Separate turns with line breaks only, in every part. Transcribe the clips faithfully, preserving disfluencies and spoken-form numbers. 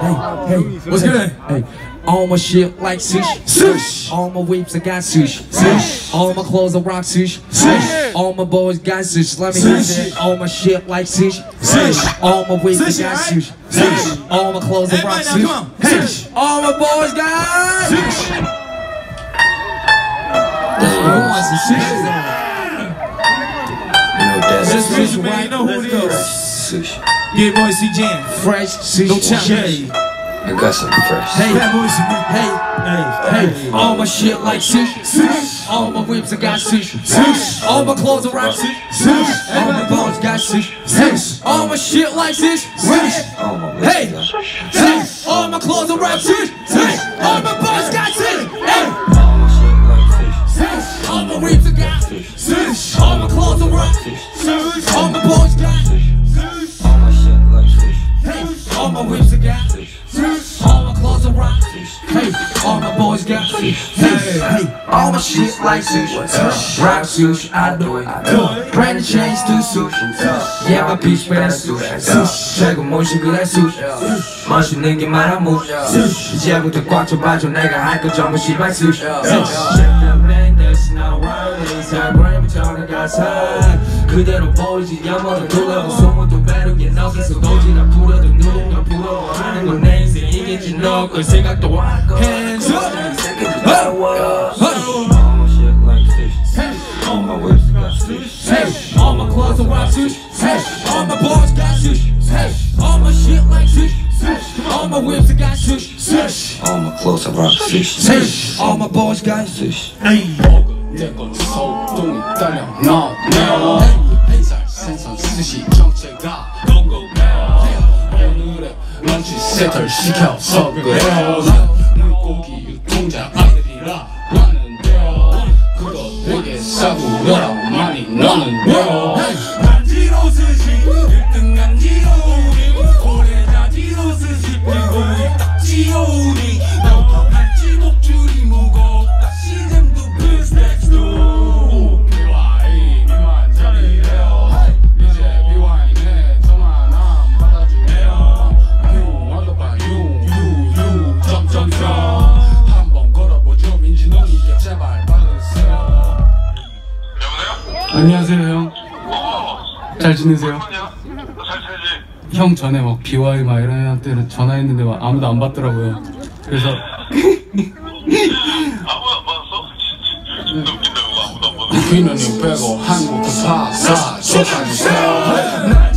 Hey, hey, what's good? Hey, all my shit like sushi. Sushi. All my whips I got sushi. Sushi. All my clothes are rock sushi. Sushi. All my boys got sushi. Let me hear that. All my shit like sushi. Sushi. All my whips I got sushi. Sushi. All my clothes are rock sushi. Sushi. All my boys got sushi. You want some sushi?
That's sushi, man. You know who it is.
Sushi.
Yeah, boy, C Jam.
Fresh sushi.
No challenge.
I got something fresh.
Hey,
Bad boys,
hey, hey, hey. All my shit like sushi. Sushi. All my whips I got sushi. Sushi. All my clothes are rock sushi. Sushi. All my bones got sushi. Sushi. All my shit like sushi. Sushi. Hey, hey. All my clothes are rock sushi. Sushi. All my bones got sushi. Hey. All my whips I got sushi. All my clothes are rock sushi. All my bones got sushi.
All my shit like sushi.
Hey. All my whips I got sushi. All my clothes are rock. Hey, all my boys got sushi. Hey, hey, all my shit like sushi. Rock sushi, I do it. Brand new chains to sushi. Yeah, my bitch better sushi. 최고 모시고 다 sushi. 멋있는 게 많아 무시. 이제부터 꽉 잡아줘 내가 할 거 전부 시발 sushi. There's no worries. Instagram 전에 가사 그대로 보이지 영어로 돌아보 소문도 배르게 너기서 도지나 부려도 누군가 부러워하는 건 내 인생이겠지 너 그 생각도 할 거야. Hands up!
All my shit like sushi. All my whips got sushi.
Hey, all my clothes are rock sushi. Hey, all my boys got sushi. Hey, all my shit like sushi. All my whips got sushi. Sushi.
All my clothes are rock sushi.
Hey, all my boys got sushi.
Hey.
내건 소동이 떨려 너 내어 햇살 생선 스시 정체가 궁금해 오늘의 런치 세트를 시켜서 그래요 물고기 유통자 아이들이라 왔는데요 그거 되게 싸구려라 많이 넣는데요 간지러 스시 일 등 간지러 우리 오래 자지러 스시 그리고 이 딱지러 우리 너 한지 목줄이 무겁다 시즌도 안녕하세요 형. 잘 지내세요? 형 전에 막 비와이 막 이런 때는 전화했는데 막 아무도 안 받더라고요. 그래서
아무도 안 받았어? 진짜 웃긴다 그거 아무도 안 받았어.
귀는 빼고 한국 그 파사 쫓아주세요.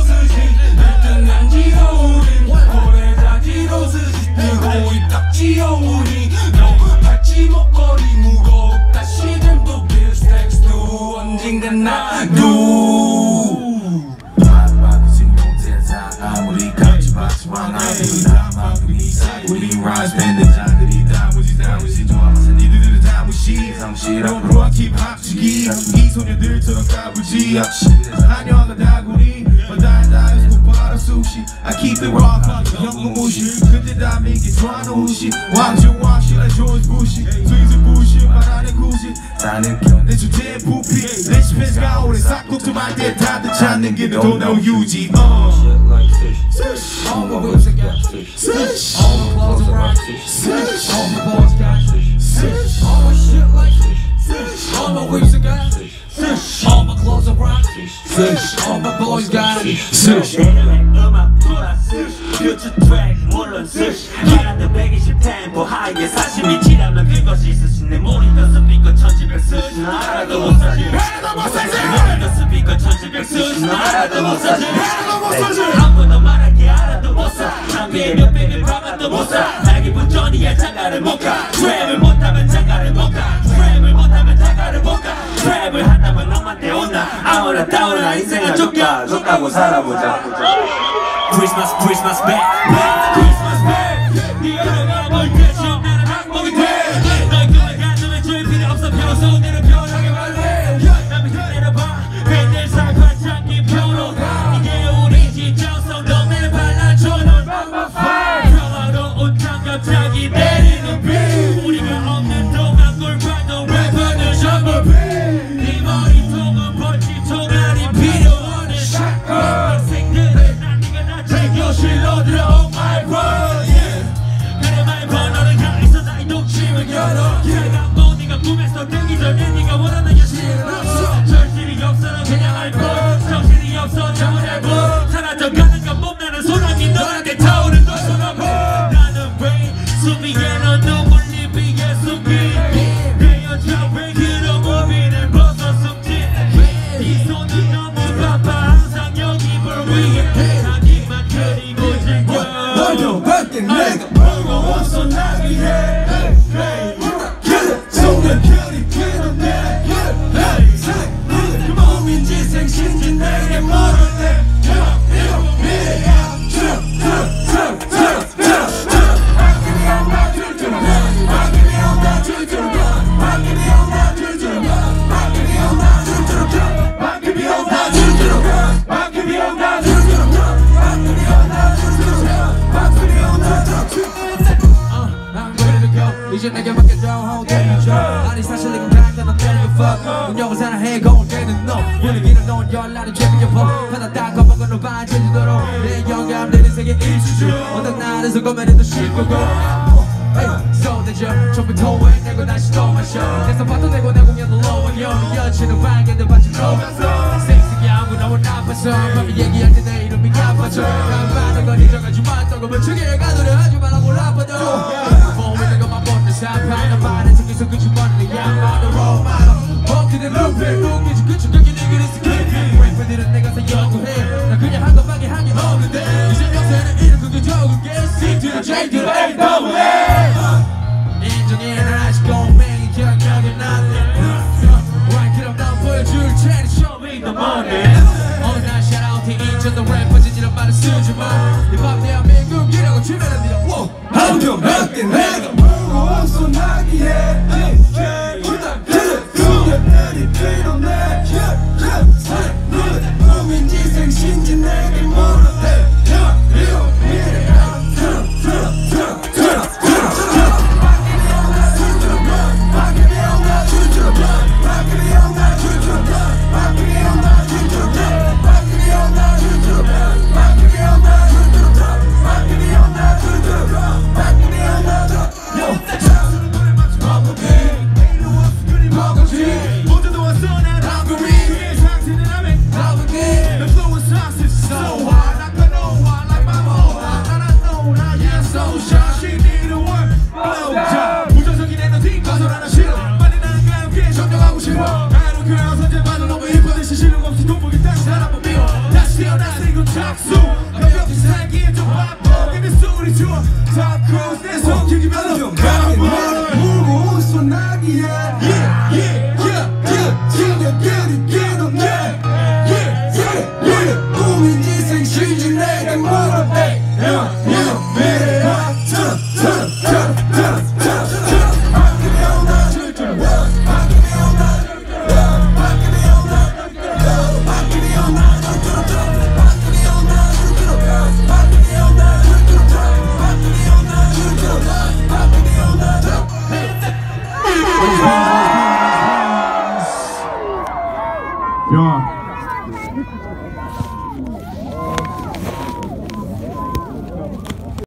아무리 감지받지만 아무리 나만큼이 우리 rise 밴드 장들이 다무지 다무지 좋아하면서 니들은 다무시 사무실 앞으로 힙합치기 이 소녀들처럼 까부지 한여가 다구리 달달해서 고파라 수시 I keep it raw 현금 무시 근데 다 믿기 좋아하는 후시 왕중 왕시 like George Bush 스윙스 부시 말하는 구시 다 느껴 내 주제의 부피 내 스페이스가 오래 싹둑 할 때 다들 찾는 게 don't know 유지
All my whips I got sushi. All my clothes are rock sushi. All my boys got sushi. All my shit like sushi. All my whips I got sushi. All my clothes are rock sushi. All my boys got sushi.
음악 투라 sushi. Future track 물론 sushi. 기간도 백이십 템포 하이에 사심이 지나면 그것이 sushi. 내 모니터 스피커 천지백 sushi. 나라도 못 사지. 해도 못 사지. 모니터 스피커 천지백 sushi. 나라도 못 사지. 해도 못 사지. 아무도 말하기 알아도 못 사. 장비에 몇 백을 박아도 못 사. 자기 본전이야 장가를 못 가. 트랩을 못하면 장가를 못 가. 트랩을 못하면 장가를 못 가. 트랩을 한다면 너만 때온다. 아무나 따오나 인생은 좁다. 좁다고 살아보자. Christmas, Christmas back, Christmas back. 네가 뭘 대신 나는 항목이 돼. 널 그만 가슴에 줄 필요 없어. 평소 내는 편하게 말해. 남이 기다려봐. 팬들 살팔창기 표로. 이게 우리 지정성 동네를 발라줘. 널 평화로운 장갑차기 내리는 비. 우리가 없는 동안 골판도 래퍼들 전부 비. 네 머리통은 벌칙통 아니 필요 없는 샷건. 학생들 난 네가 나 챙겨 실로 들어 oh my bro. 너에게 타오른 너 소나무 나는 rain 수비에 넌 눈물 입이에 숨기 내 여자 왜 그런 고민을 벗어 숨지 이 손이 너무 바빠 항상 여기 볼 위에 자기만 그리고 즐겨
너도 밖에 내가
버거워서 나기 해
속는 별이 피어내 몸인지 생신지 내게 모르네 이제 내게 맡겨줘 how dare you try 아니 사실 내가 강한 넌 때리고 fuck 운명을 사랑해 거울 때는 너 분위기는 넌 열나는 재미없어 하나 딱 겁먹은 너 반지도록 내 영감 내 인생의 일수주 어떤 날에서 고민해도 쉴 거고 쏟아져 처음부터 왜 내고 다시 또 마셔 내서 봐도 내고 내 공연도 lower 여친은 밝게들 받치고 섹시하게 하고 너무 나빠서 밤에 얘기할 때 내 이름이 아파져 난 많은 건 잊어가지만 또 멈추게 가노려 하지 말라고 라빠져 몸에 내가 맘먹는 사파는 말에 저기서 그치 머리는 양말로 먹기는 루피 웃기지 그치 그게 네 그리스 깊이 래퍼들은 내가 다 연구해 나 그냥 한 것밖에 한 게 없는데 이제 요새는 이런 그게 적은 게 C들은 J들은 A W A 인정해 난 아직 고맹이 기억력이 나네 Right 그럼 난 보여줄 테니 Show me the money 어느 날 shout out 인천도 래퍼진이란 말을 쓰지마 내 밥 대한민국이라고 주면은 네가 wow 한명 몇개 내가 무거워서 나기에 그녀들이 필요해 몸인지 생신지 내게 모르대 So hard, I can know why, like my mom, I don't know, now yeah, so shy.